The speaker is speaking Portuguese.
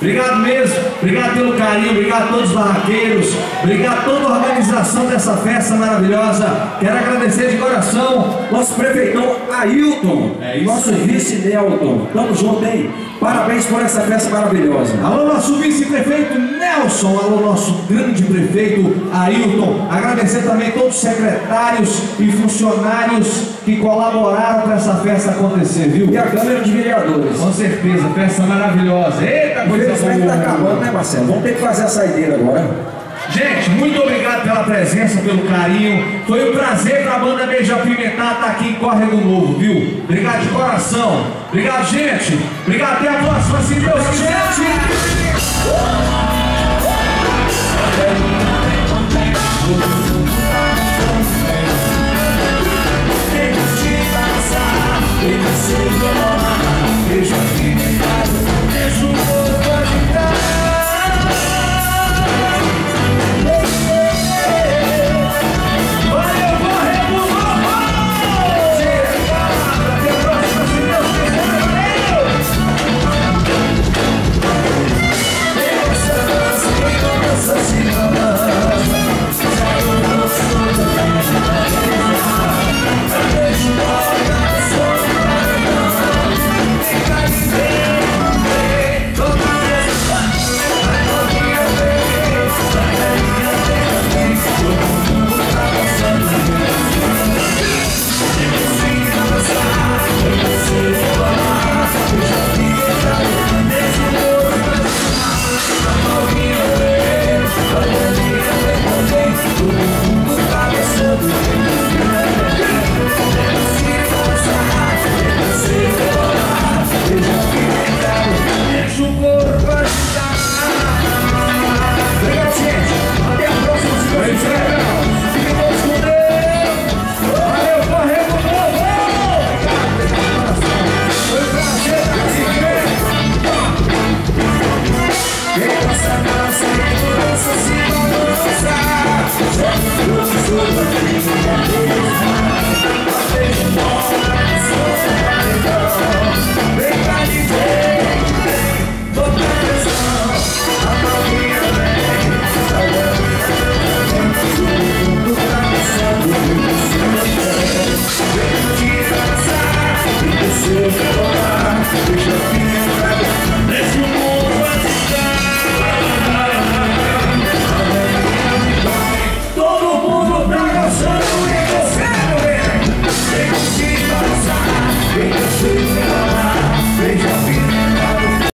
Obrigado mesmo, obrigado pelo carinho, obrigado a todos os barraqueiros, obrigado a toda a organização dessa festa maravilhosa. Quero agradecer de coração nosso prefeitão Ailton, nosso vice Nelton. Tamo junto, hein? Parabéns por essa festa maravilhosa. Alô, nosso vice-prefeito Nelson, alô, nosso grande prefeito Ailton. Agradecer também todos os secretários e funcionários que colaboraram para essa festa acontecer, viu? E a Câmara de Vereadores. Com certeza, festa maravilhosa. Eita, coisa boa. Tá acabando, né, Marcelo? Vamos ter que fazer a saideira agora. Gente, muito obrigado pela presença, pelo carinho. Foi um prazer para a banda Beija Pimentar estar aqui em Córrego Novo, viu? Obrigado de coração. Obrigado, gente. Obrigado, até a próxima, se Deus quiser. Obrigado, gente. Até a próxima.